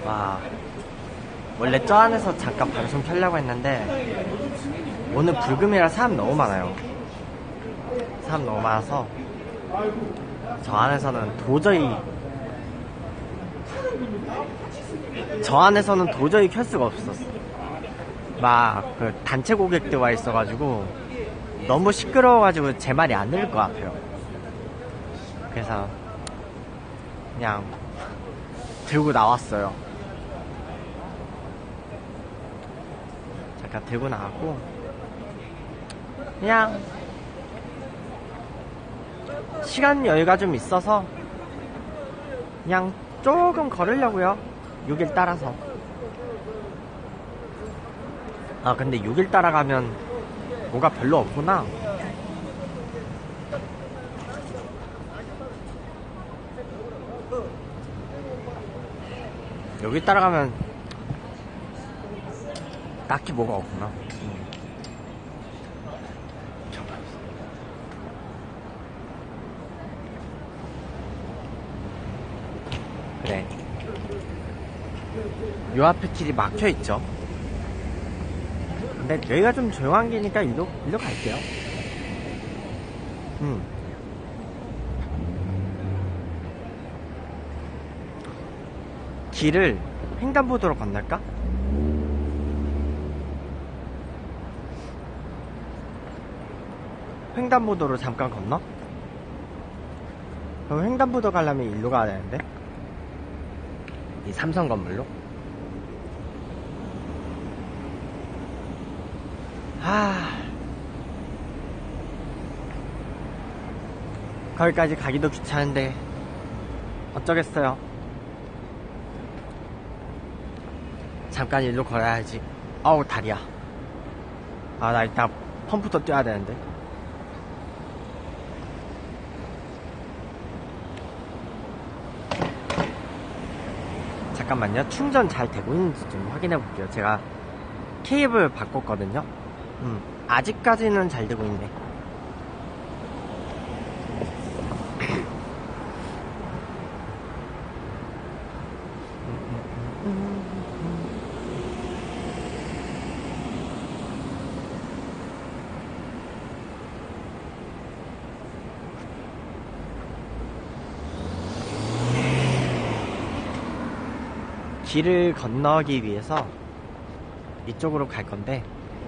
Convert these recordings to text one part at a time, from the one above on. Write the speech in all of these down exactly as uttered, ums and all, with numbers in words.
와, 원래 저 안에서 잠깐 방송 켜려고 했는데 오늘 불금이라 사람 너무 많아요. 사람 너무 많아서 저 안에서는 도저히 저 안에서는 도저히 켤 수가 없었어. 막 그 단체 고객들 와 있어가지고 너무 시끄러워가지고 제 말이 안 들릴 것 같아요. 그래서 그냥 들고 나왔어요. 잠깐 들고 나왔고 그냥 시간 여유가 좀 있어서 그냥 조금 걸으려고요. 육 일 따라서. 아 근데 육 일 따라가면 뭐가 별로 없구나. 여기 따라가면 딱히 뭐가 없구나. 음. 그래. 요 앞에 길이 막혀있죠. 근데 여기가 좀 조용한 길이니까 일로, 일로 갈게요. 음. 길을 횡단보도로 건널까? 횡단보도로 잠깐 건너? 그럼 횡단보도 가려면 일로 가야 되는데? 이 삼성 건물로? 아, 거기까지 가기도 귀찮은데 어쩌겠어요. 잠깐 일로 걸어야지. 어우 다리야. 아 나 이따 펌프도 뛰어야 되는데. 잠깐만요. 충전 잘 되고 있는지 좀 확인해 볼게요. 제가 케이블 바꿨거든요. 음, 아직까지는 잘 되고 있네. 길을 건너기 위해서 이쪽으로 갈 건데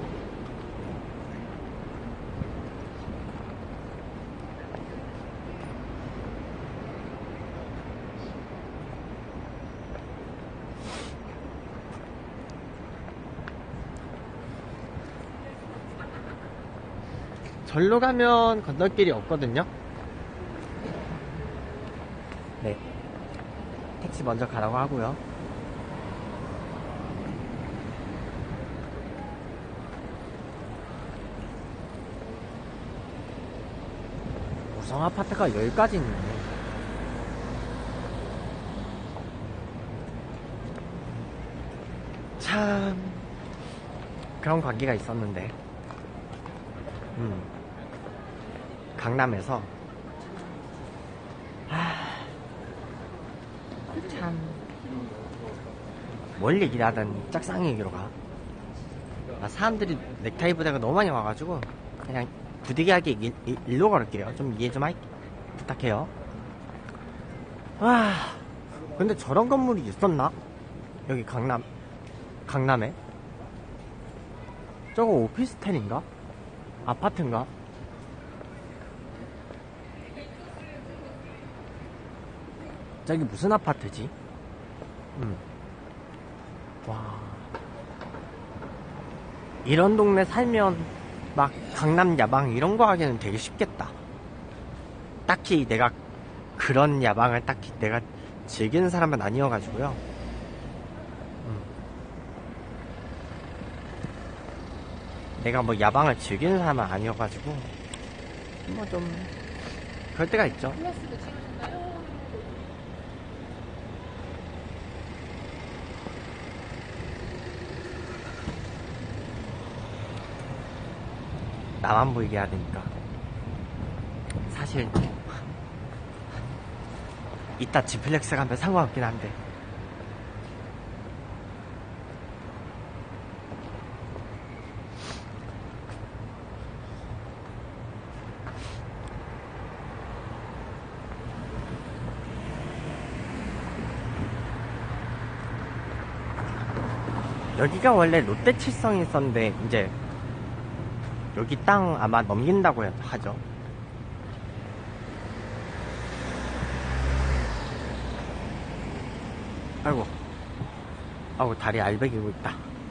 절로 가면 건널길이 없거든요. 네, 택시 먼저 가라고 하고요. 우성 아파트가 여기까지 있네. 참 그런 관계가 있었는데 음 강남에서 참 뭘 얘기를 하든 짝쌍이 얘기로 가. 아, 사람들이 넥타이 부대가 너무 많이 와가지고 그냥 부득이하게 일, 일, 일로 걸을게요. 좀 이해 좀 하, 부탁해요. 와, 근데 저런 건물이 있었나? 여기 강남, 강남에? 저거 오피스텔인가? 아파트인가? 저기 무슨 아파트지? 음. 와. 이런 동네 살면 막 강남 야방 이런 거 하기는 되게 쉽겠다. 딱히 내가 그런 야방을 딱히 내가 즐기는 사람은 아니어가지고요. 음. 내가 뭐 야방을 즐기는 사람은 아니어가지고 뭐 좀 그럴 때가 있죠. 나만 보이게 해야 되니까. 사실 이따 지플렉스 가면 상관없긴 한데 여기가 원래 롯데칠성이 있었는데 이제 여기 땅 아마 넘긴다고 하죠. 아이고, 아우 다리 알배기고 있다.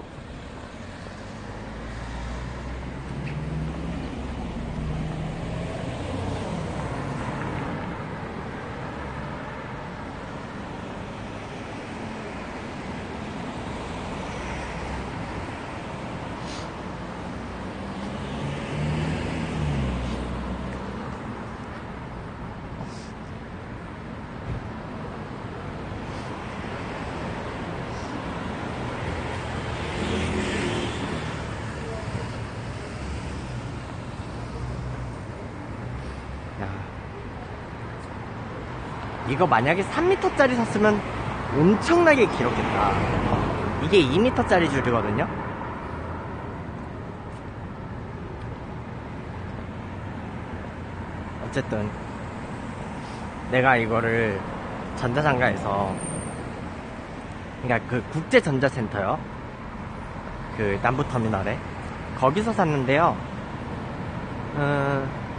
이거 만약에 삼 미터짜리 샀으면 엄청나게 길었겠다. 이게 이 미터짜리 줄이거든요. 어쨌든 내가 이거를 전자상가에서, 그러니까 그 국제전자센터요, 그 남부터미널에 거기서 샀는데요. 음,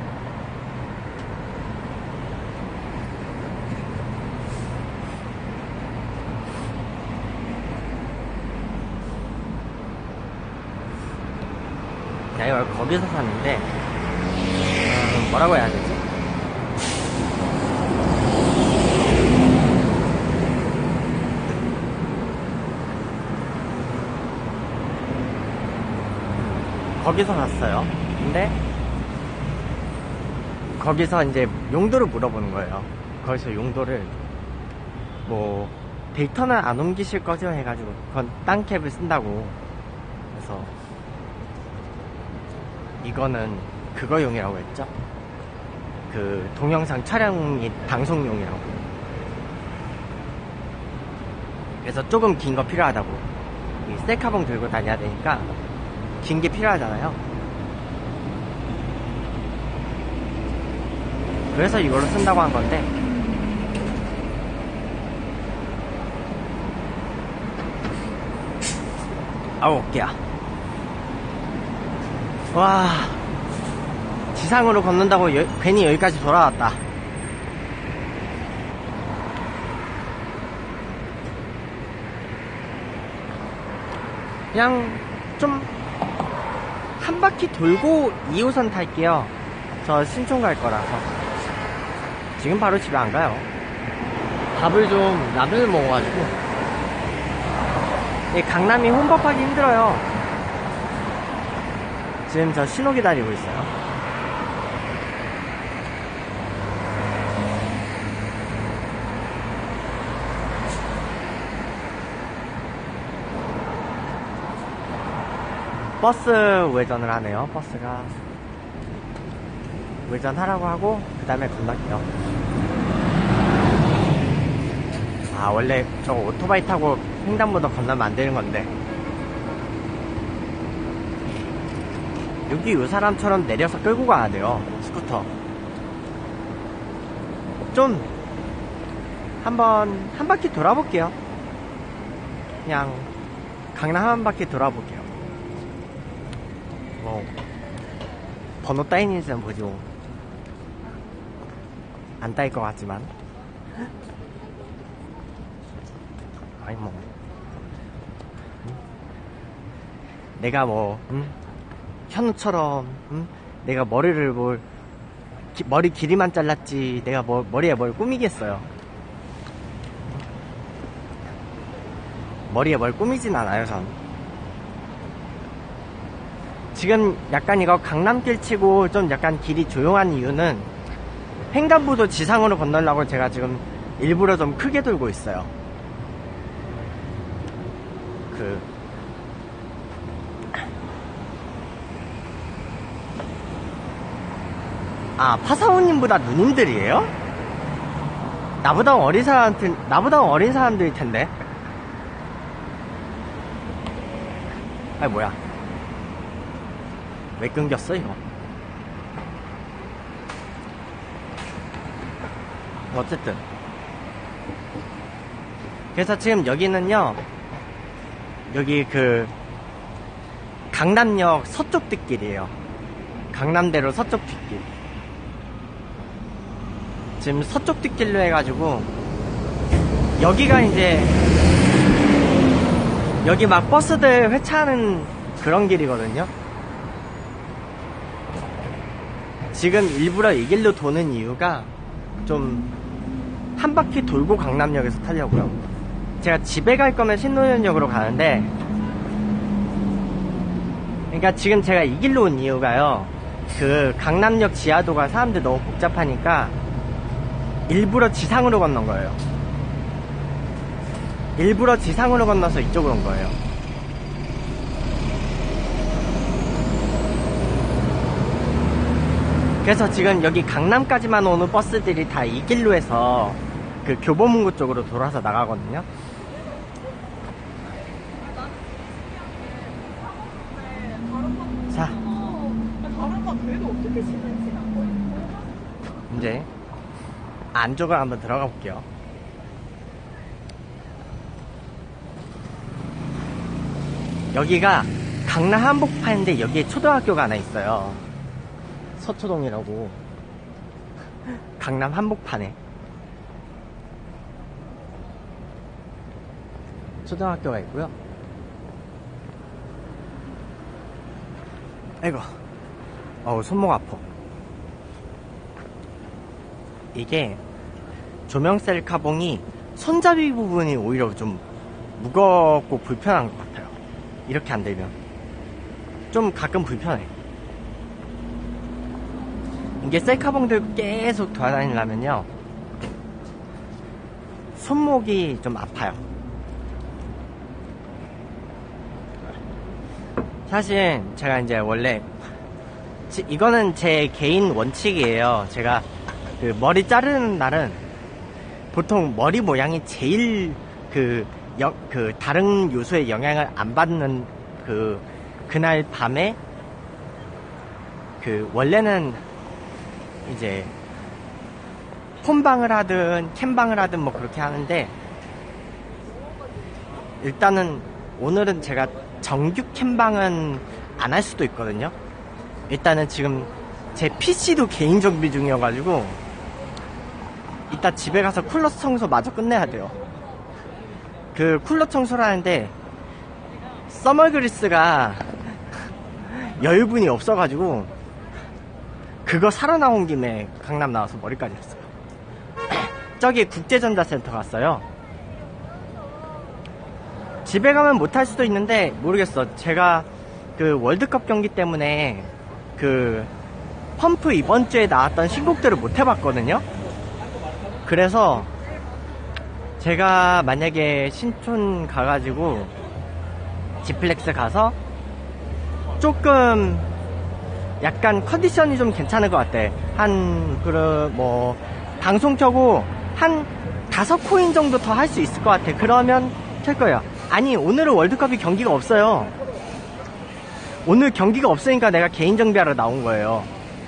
내가 이걸 거기서 샀는데, 음, 뭐라고 해야 되지? 거기서 샀어요. 근데 거기서 이제 용도를 물어보는 거예요. 거기서 용도를 뭐 데이터는 안 옮기실 거죠? 해가지고 그건 땅캡을 쓴다고. 그래서 이거는 그거용이라고 했죠. 그 동영상 촬영이 방송용이라고. 그래서 조금 긴 거 필요하다고. 이 셀카봉 들고 다녀야 되니까 긴 게 필요하잖아요. 그래서 이걸로 쓴다고 한 건데, 아우 어깨야. 와, 지상으로 걷는다고 여, 괜히 여기까지 돌아왔다. 그냥 좀 한 바퀴 돌고 이 호선 탈게요. 저 신촌 갈 거라서. 지금 바로 집에 안 가요. 밥을 좀 라면을 먹어가지고. 이 강남이 혼밥하기 힘들어요. 지금 저 신호 기다리고 있어요. 버스 우회전을 하네요. 버스가 우회전하라고 하고 그 다음에 건널게요. 아, 원래 저 오토바이 타고 횡단보도 건너면 안 되는 건데, 여기 요 사람처럼 내려서 끌고 가야 돼요. 스쿠터. 좀 한번 한 바퀴 돌아볼게요. 그냥 강남 한 바퀴 돌아볼게요. 뭐 번호 따이는지는 보지 뭐. 안 따일 것 같지만. 아니 뭐 내가 뭐 응? 현우처럼 응? 내가 머리를 뭘 기, 머리 길이만 잘랐지 내가 뭐 머리에 뭘 꾸미겠어요. 머리에 뭘 꾸미진 않아요. 전 지금 약간 이거 강남길 치고 좀 약간 길이 조용한 이유는 횡단보도 지상으로 건너려고 제가 지금 일부러 좀 크게 돌고 있어요. 그 아, 파사오님보다 누님들이에요? 나보다 어린 사람들, 나보다 어린 사람들일 텐데. 아니, 뭐야. 왜 끊겼어, 이거? 어쨌든. 그래서 지금 여기는요, 여기 그 강남역 서쪽 뒷길이에요. 강남대로 서쪽 뒷길. 지금 서쪽 뒷길로 해가지고 여기가 이제 여기 막 버스들 회차하는 그런 길이거든요. 지금 일부러 이 길로 도는 이유가 좀 한 바퀴 돌고 강남역에서 타려고요. 제가 집에 갈 거면 신논현역으로 가는데, 그러니까 지금 제가 이 길로 온 이유가요, 그 강남역 지하도가 사람들 너무 복잡하니까 일부러 지상으로 건넌 거예요. 일부러 지상으로 건너서 이쪽으로 온 거예요. 그래서 지금 여기 강남까지만 오는 버스들이 다 이 길로 해서 그 교보문고 쪽으로 돌아서 나가거든요. 자, 이제 안쪽으로 한번 들어가 볼게요. 여기가 강남 한복판인데 여기에 초등학교가 하나 있어요. 서초동이라고. 강남 한복판에 초등학교가 있고요. 아이고, 어우, 손목 아파. 이게 조명 셀카봉이 손잡이 부분이 오히려 좀 무겁고 불편한 것 같아요. 이렇게 안 들면 좀 가끔 불편해. 이게 셀카봉 들고 계속 돌아다니려면요 손목이 좀 아파요. 사실 제가 이제 원래 지, 이거는 제 개인 원칙이에요. 제가 그 머리 자르는 날은 보통 머리 모양이 제일 그, 여, 그 다른 요소에 영향을 안 받는 그 그날 밤에 그 원래는 이제 폰방을 하든 캠방을 하든 뭐 그렇게 하는데, 일단은 오늘은 제가 정규 캠방은 안 할 수도 있거든요. 일단은 지금 제 피씨도 개인 정비 중이어가지고 이따 집에 가서 쿨러 청소 마저 끝내야 돼요. 그 쿨러 청소를 하는데 써머 그리스가 여유분이 없어가지고 그거 사러 나온 김에 강남 나와서 머리까지 했어요. 저기 국제전자센터 갔어요. 집에 가면 못할 수도 있는데 모르겠어. 제가 그 월드컵 경기 때문에 그 펌프 이번 주에 나왔던 신곡들을 못 해봤거든요. 그래서 제가 만약에 신촌 가가지고 지플렉스 가서 조금 약간 컨디션이 좀 괜찮을 것 같아. 한, 그, 뭐, 방송 켜고 한 다섯 코인 정도 더 할 수 있을 것 같아. 그러면 켤 거예요. 아니, 오늘은 월드컵이 경기가 없어요. 오늘 경기가 없으니까 내가 개인 정비하러 나온 거예요.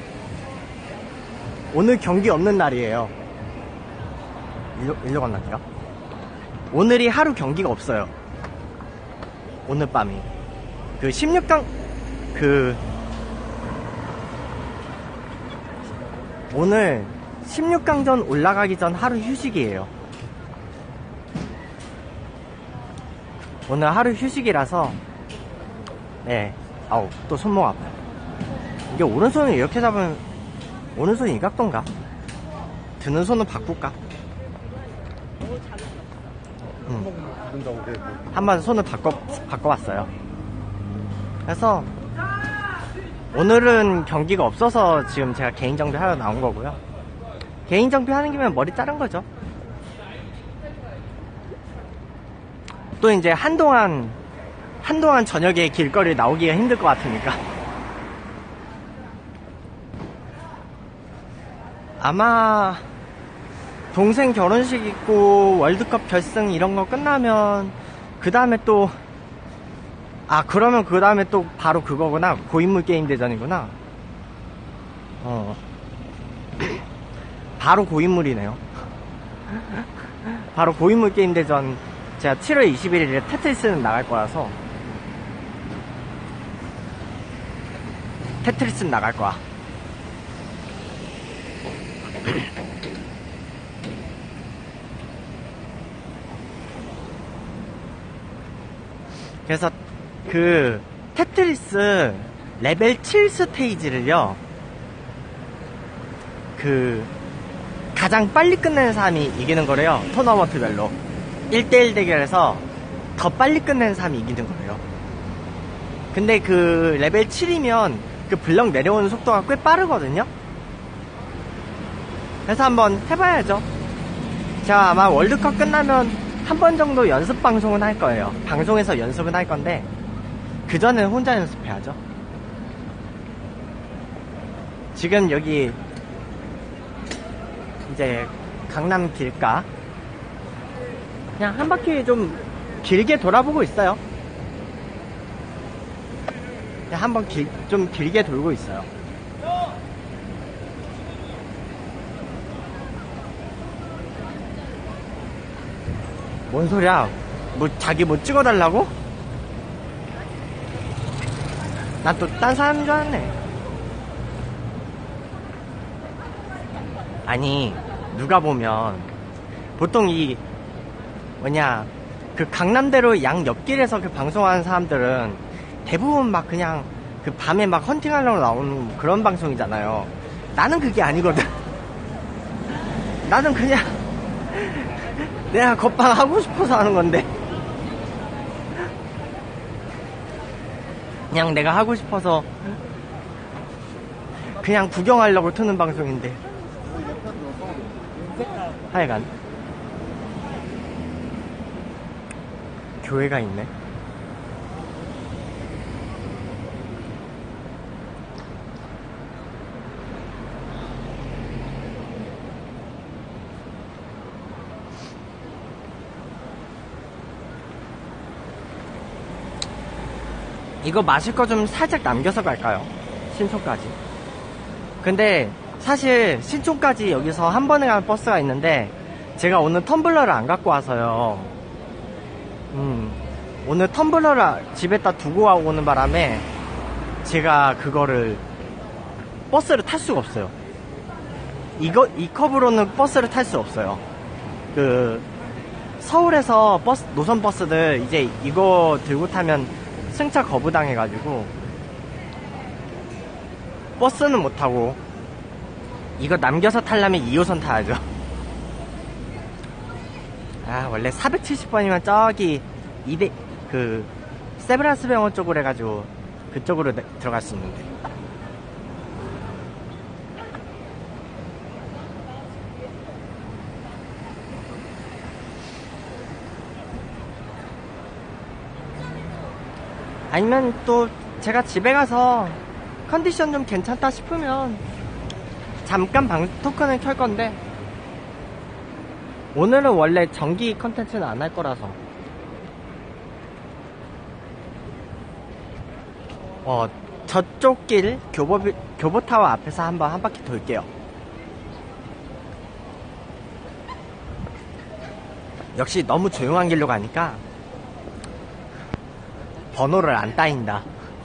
오늘 경기 없는 날이에요. 일로, 일로 건널게요. 오늘이 하루 경기가 없어요. 오늘 밤이. 그 십육 강, 그, 오늘 십육 강전 올라가기 전 하루 휴식이에요. 오늘 하루 휴식이라서, 네, 아우, 또 손목 아파요. 이게 오른손을 이렇게 잡으면, 오른손이 이 각도인가? 드는 손은 바꿀까? 음. 한번 손을 바꿔, 바꿔봤어요. 그래서, 오늘은 경기가 없어서 지금 제가 개인 정비 하러 나온 거고요. 개인 정비 하는 김에 머리 자른 거죠. 또 이제 한동안 한동안 저녁에 길거리 나오기가 힘들 것 같으니까 아마 동생 결혼식 있고 월드컵 결승 이런 거 끝나면 그 다음에 또 아 그러면 그 다음에 또 바로 그거구나. 고인물 게임 대전이구나. 어 바로 고인물이네요. 바로 고인물 게임 대전 제가 칠월 이십일일에 테트리스는 나갈 거라서 테트리스는 나갈 거야. 그래서 그 테트리스 레벨 칠 스테이지를요, 그 가장 빨리 끝내는 사람이 이기는 거래요. 토너먼트별로 일 대일 대결에서 더 빨리 끝내는 사람이 이기는 거래요. 근데 그 레벨 칠이면 그 블럭 내려오는 속도가 꽤 빠르거든요. 그래서 한번 해봐야죠. 제가 아마 월드컵 끝나면 한 번 정도 연습 방송은 할 거예요. 방송에서 연습은 할 건데 그 전에는 혼자 연습해야죠. 지금 여기 이제 강남 길가 그냥 한 바퀴 좀 길게 돌아보고 있어요. 그냥 한번 길, 좀 길게 돌고 있어요. 뭔 소리야? 뭐 자기 뭐 찍어달라고? 난 또 딴 사람인 줄 알았네. 아니 누가 보면 보통 이 뭐냐 그 강남대로 양 옆길에서 그 방송하는 사람들은 대부분 막 그냥 그 밤에 막 헌팅하려고 나오는 그런 방송이잖아요. 나는 그게 아니거든. 나는 그냥 내가 겉방 하고 싶어서 하는 건데, 그냥 내가 하고 싶어서 그냥 구경하려고 트는 방송인데. 하여간 교회가 있네. 이거 마실 거 좀 살짝 남겨서 갈까요? 신촌까지. 근데 사실 신촌까지 여기서 한 번에 가는 버스가 있는데 제가 오늘 텀블러를 안 갖고 와서요. 음, 오늘 텀블러를 집에다 두고 오는 바람에 제가 그거를 버스를 탈 수가 없어요. 이거 이 컵으로는 버스를 탈 수 없어요. 그 서울에서 버스 노선 버스들 이제 이거 들고 타면 승차 거부당해가지고 버스는 못 타고 이거 남겨서 타려면 이 호선 타야죠. 아 원래 사백칠십 번이면 저기 이대 그 세브란스 병원 쪽으로 해가지고 그쪽으로 내, 들어갈 수 있는데. 아니면 또 제가 집에 가서 컨디션 좀 괜찮다 싶으면 잠깐 방 토큰을 켤 건데, 오늘은 원래 정기 컨텐츠는 안 할 거라서 어 저쪽 길 교보 교보타워 앞에서 한번 한 바퀴 돌게요. 역시 너무 조용한 길로 가니까 번호를 안 따인다.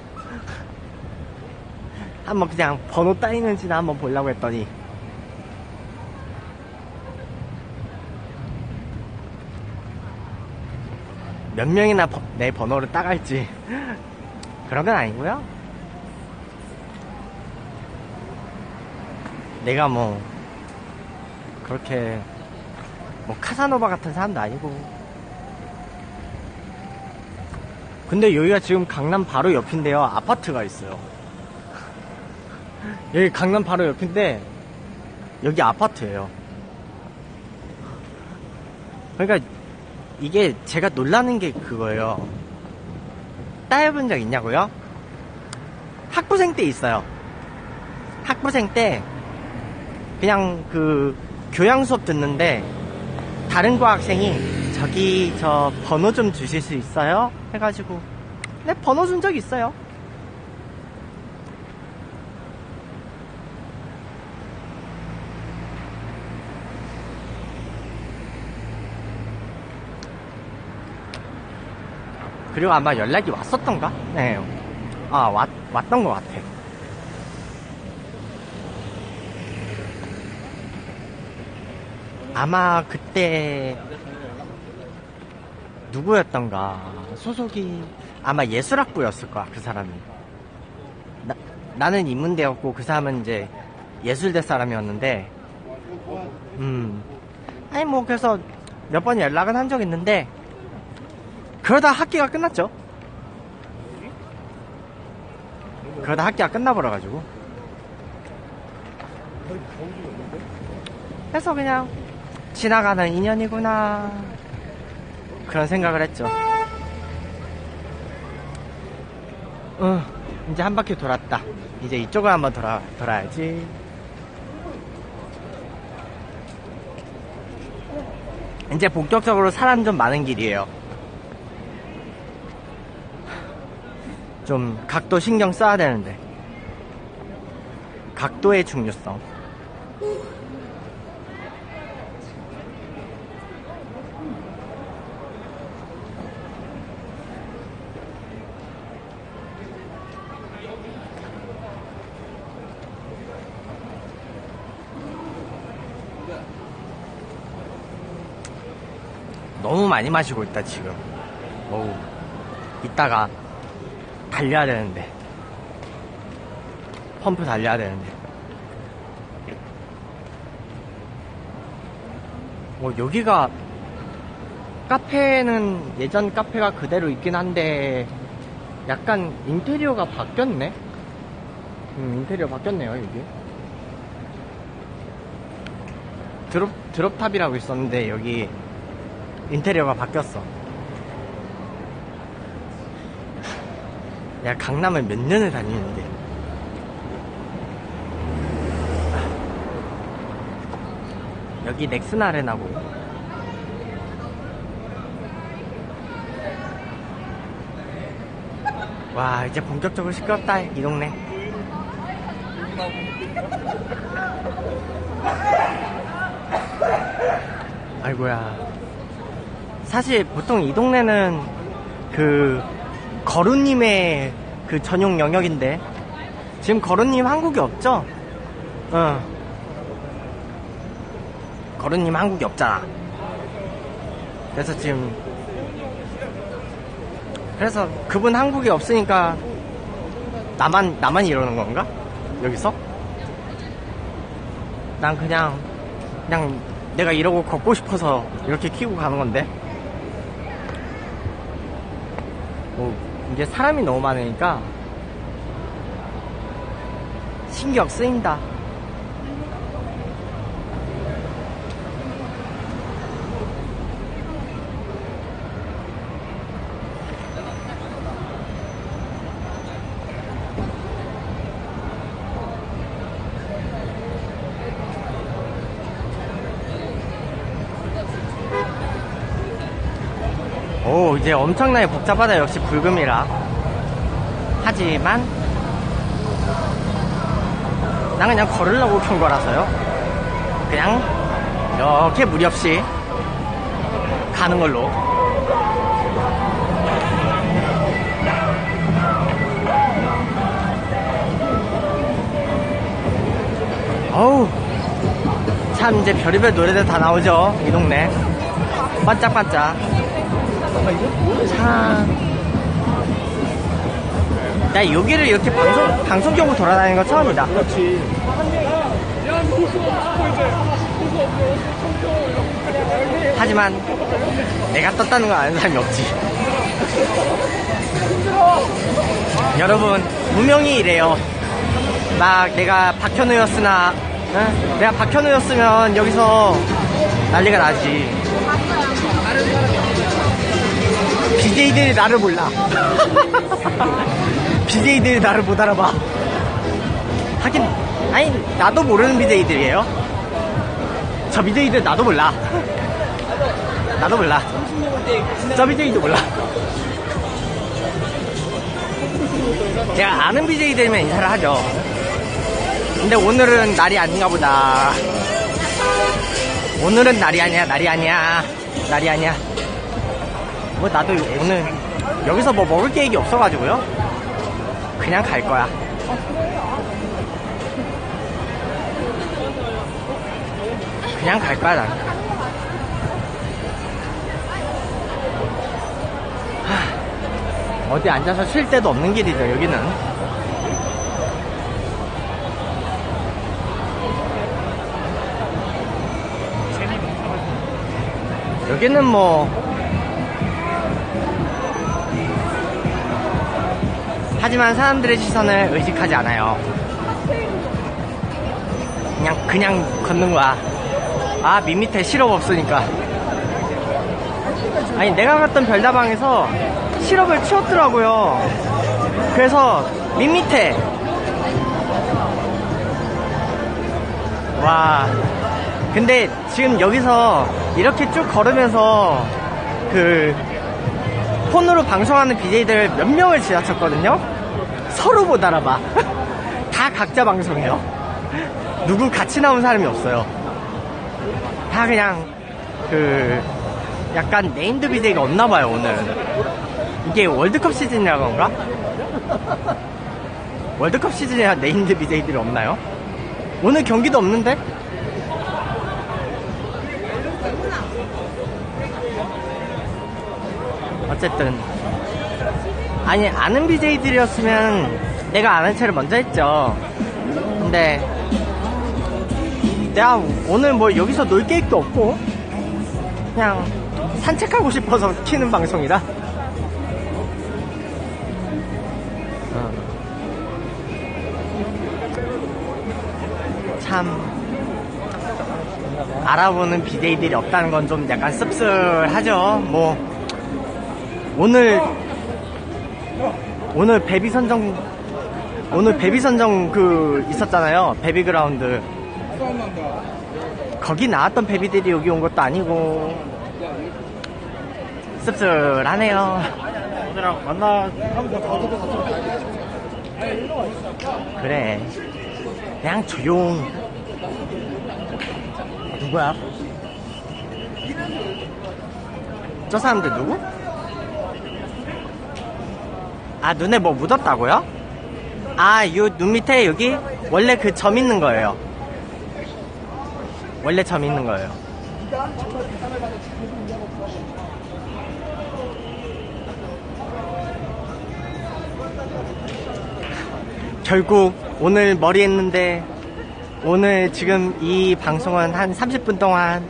한번 그냥 번호 따이는지나 한번 보려고 했더니 몇 명이나 버, 내 번호를 따갈지 그런 건 아니고요. 내가 뭐 그렇게 뭐 카사노바 같은 사람도 아니고. 근데 여기가 지금 강남 바로 옆인데요, 아파트가 있어요. 여기 강남 바로 옆인데 여기 아파트예요. 그러니까 이게 제가 놀라는 게 그거예요. 따여본 적 있냐고요? 학부생 때 있어요. 학부생 때 그냥 그 교양 수업 듣는데 다른 과학생이 저기 저 번호 좀 주실 수 있어요? 해가지고 네 번호 준 적 있어요. 그리고 아마 연락이 왔었던가? 네. 아, 왔, 왔던 것 같아. 아마 그때 누구였던가 소속이 아마 예술학부였을 거야. 그 사람이 나, 나는 인문대였고 그 사람은 이제 예술대 사람이었는데 음 아니 뭐 그래서 몇 번 연락은 한 적 있는데 그러다 학기가 끝났죠. 그러다 학기가 끝나버려가지고 그래서 그냥 지나가는 인연이구나 그런 생각을 했죠. 어, 이제 한 바퀴 돌았다. 이제 이쪽을 한번 돌아, 돌아야지. 이제 본격적으로 사람 좀 많은 길이에요. 좀 각도 신경 써야 되는데 각도의 중요성. 너무 많이 마시고 있다 지금. 어우, 이따가 달려야 되는데 펌프 달려야 되는데 뭐 여기가 카페는 예전 카페가 그대로 있긴 한데 약간 인테리어가 바뀌었네. 음, 인테리어 바뀌었네요. 여기 드롭, 드롭탑이라고 있었는데 여기 인테리어가 바뀌었어. 야, 강남을 몇 년을 다니는데 여기 넥슨 아레나고 와 이제 본격적으로 시끄럽다 이 동네. 아이고야. 사실 보통 이 동네는 그 거루님의 그 전용 영역인데 지금 거루님 한국에 없죠? 어. 거루님 한국에 없잖아. 그래서 지금 그래서 그분 한국에 없으니까 나만 나만 이러는 건가? 여기서? 난 그냥 그냥 내가 이러고 걷고 싶어서 이렇게 키고 가는 건데. 뭐 이제 사람이 너무 많으니까 신경 쓰인다. 오, 이제 엄청나게 복잡하다. 역시 불금이라. 하지만 난 그냥 걸으려고 켠 거라서요. 그냥 이렇게 무리 없이 가는 걸로. 어우, 참 이제 별의별 노래들 다 나오죠. 이 동네 반짝반짝. 참, 나 여기를 이렇게 방송, 방송경으로 돌아다니는 건 처음이다. 그렇지. 하지만 내가 떴다는 걸 아는 사람이 없지. 여러분, 분명히 이래요. 막 내가 박현우였으나, 응? 내가 박현우였으면 여기서 난리가 나지. 비제이들이 나를 몰라. 비제이들이 나를 못 알아봐. 하긴, 아니, 나도 모르는 비제이들이에요. 저 비제이들 나도 몰라. 나도 몰라. 저 비제이도 몰라. 제가 아는 비제이들이면 인사를 하죠. 근데 오늘은 날이 아닌가 보다. 오늘은 날이 아니야, 날이 아니야, 날이 아니야. 뭐 나도 오늘 여기서 뭐 먹을 계획이 없어가지고요. 그냥 갈 거야. 그냥 갈 거야, 난. 하, 어디 앉아서 쉴 데도 없는 길이죠, 여기는. 여기는 뭐 하지만 사람들의 시선을 의식하지 않아요. 그냥 그냥 걷는 거야. 아, 밑밑에 시럽 없으니까. 아니, 내가 갔던 별다방에서 시럽을 치웠더라고요. 그래서 밑밑에 와. 근데 지금 여기서 이렇게 쭉 걸으면서 그 폰으로 방송하는 비제이들 몇 명을 지나쳤거든요. 서로 못 알아봐. 다 각자 방송해요. 누구 같이 나온 사람이 없어요. 다 그냥 그 약간 네임드 비제이가 없나봐요. 오늘 이게 월드컵 시즌이라 그런가? 월드컵 시즌이라 네임드 비제이들이 없나요? 오늘 경기도 없는데? 어쨌든 아니, 아는 비제이들이었으면 내가 아는 채를 먼저 했죠. 근데 내가 오늘 뭐 여기서 놀 계획도 없고 그냥 산책하고 싶어서 키는 방송이라. 어. 참 알아보는 비제이들이 없다는 건 좀 약간 씁쓸하죠. 뭐 오늘 오늘 베비 선정 오늘 베비 선정 그 있었잖아요. 베비그라운드. 거기 나왔던 베비들이 여기 온 것도 아니고 씁쓸하네요. 얘들랑 만나. 그래, 그냥 조용. 누구야? 저 사람들 누구? 아, 눈에 뭐 묻었다고요? 아, 요 눈 밑에 여기 원래 그 점 있는 거예요. 원래 점 있는 거예요. 결국 오늘 머리 했는데 오늘 지금 이 방송은 한 삼십 분 동안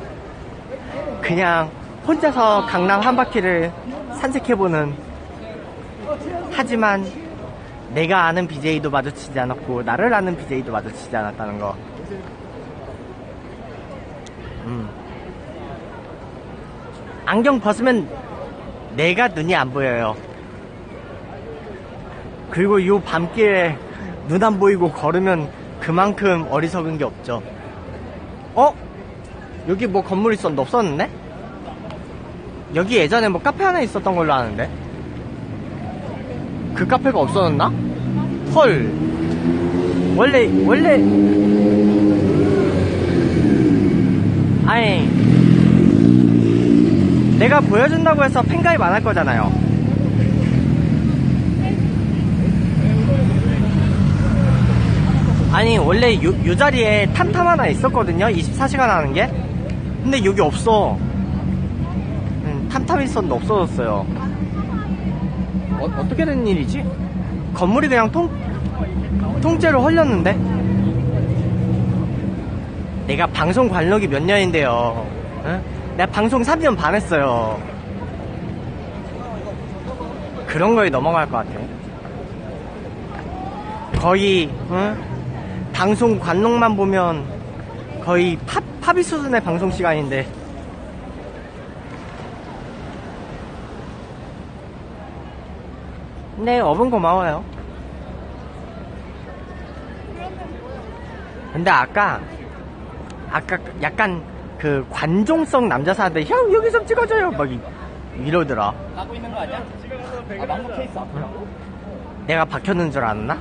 그냥 혼자서 강남 한 바퀴를 산책해보는, 하지만 내가 아는 비제이도 마주치지 않았고 나를 아는 비제이도 마주치지 않았다는 거. 음. 안경 벗으면 내가 눈이 안 보여요. 그리고 요 밤길에 눈 안 보이고 걸으면 그만큼 어리석은 게 없죠. 어? 여기 뭐 건물 있었는데 없었는데? 여기 예전에 뭐 카페 하나 있었던 걸로 아는데 그 카페가 없어졌나? 헐. 원래 원래 아니, 내가 보여준다고 해서 팬가입 안 할 거잖아요. 아니, 원래 요, 요 자리에 탐탐 하나 있었거든요. 이십사 시간 하는 게. 근데 여기 없어. 음, 탐탐 있었는데 없어졌어요. 어, 어떻게 된 일이지? 건물이 그냥 통, 통째로 헐렸는데? 내가 방송 관록이 몇 년인데요. 응? 내가 방송 삼 년 반 했어요. 그런 거에 넘어갈 것 같아. 거의 응? 방송 관록만 보면 거의 팝, 팝이 수준의 방송 시간인데. 네, 업은 고마워요. 근데 아까 아까 약간 그 관종성 남자 사람들 형 여기 좀 찍어줘요 막 이, 이러더라. 하고 있는 거 아니야? 아, 망고 케이스 앞이야. 내가 박혔는 줄 알았나?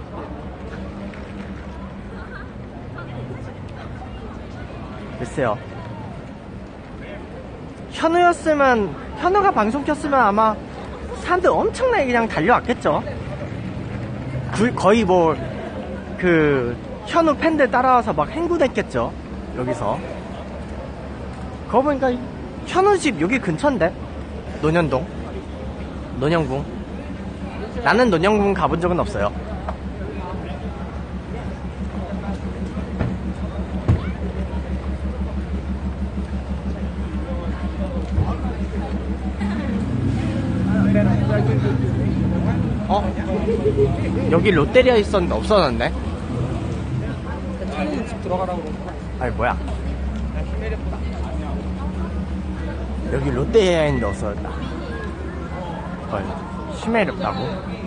글쎄요. 현우였으면, 현우가 방송 켰으면 아마 사람들 엄청나게 그냥 달려왔겠죠. 구, 거의 뭐 그 현우 팬들 따라와서 막 행군했겠죠. 여기서 그거 보니까 현우 집 여기 근처인데, 논현동, 논현궁. 나는 논현궁 가본 적은 없어요. 어? 여기 롯데리아 있었는데 없어졌네? 천우는 집 들어가라고 그러고. 아니 뭐야, 여기 롯데리아 있는데 없어졌다. 헐, 심해렵다고?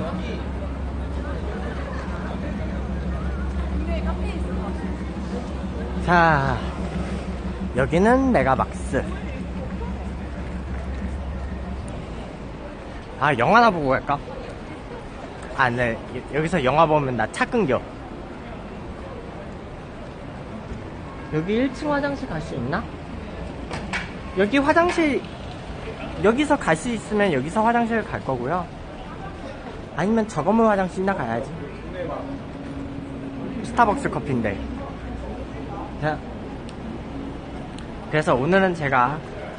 자, 여기는 메가박스. 아, 영화나 보고 갈까? 아, 네. 여기서 영화 보면 나 차 끊겨. 여기 일 층 화장실 갈 수 있나? 여기 화장실, 여기서 갈 수 있으면 여기서 화장실 갈 거고요. 아니면 저 건물 화장실이나 가야지. 스타벅스 커피인데. 자, 그래서 오늘은 제가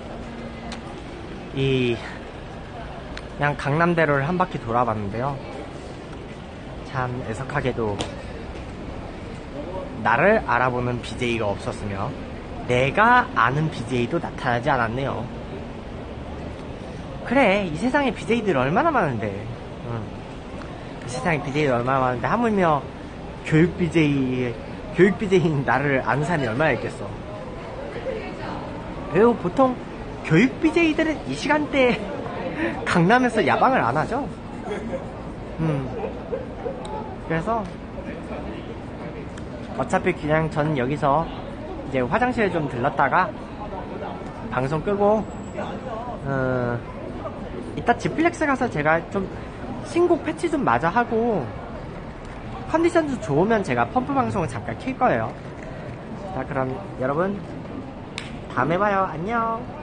이 그냥 강남대로를 한 바퀴 돌아봤는데요. 참 애석하게도 나를 알아보는 비제이가 없었으며 내가 아는 비제이도 나타나지 않았네요. 그래, 이 세상에 비제이들 얼마나 많은데. 응. 이 세상에 비제이들 얼마나 많은데 하물며 교육 비제이, 교육 비제이인 나를 아는 사람이 얼마나 있겠어. 그리고 보통 교육 비제이들은 이 시간대에 강남에서 야방을 안 하죠. 음. 그래서 어차피 그냥 저는 여기서 이제 화장실에 좀 들렀다가 방송 끄고 어, 이따 지플렉스 가서 제가 좀 신곡 패치 좀 마저 하고 컨디션 좀 좋으면 제가 펌프 방송을 잠깐 킬 거예요. 자, 그럼 여러분 다음에 봐요. 안녕.